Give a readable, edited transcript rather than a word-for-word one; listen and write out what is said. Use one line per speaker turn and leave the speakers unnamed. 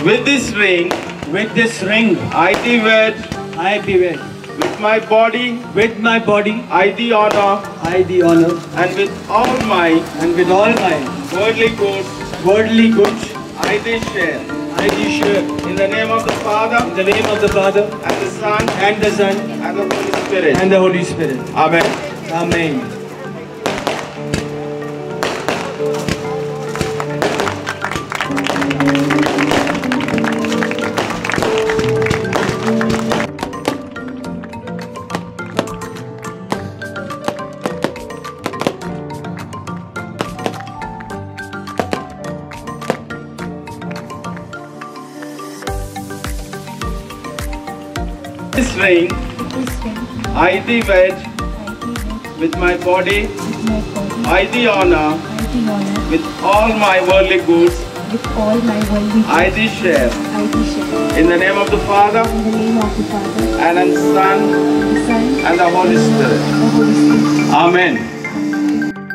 With this ring, I thee wed. With my body, I thee honor. And with all my worldly goods, I thee share. In the name of the Father,
In the name of the Father,
and the Son,
and the Son,
and the Holy Spirit.
and the Holy Spirit.
Amen.
Amen.
This ring, I thee wed. With my body, I thee honor. With all my worldly goods, I thee share. In the name of the Father, and of the Son, and the Holy Spirit. Amen.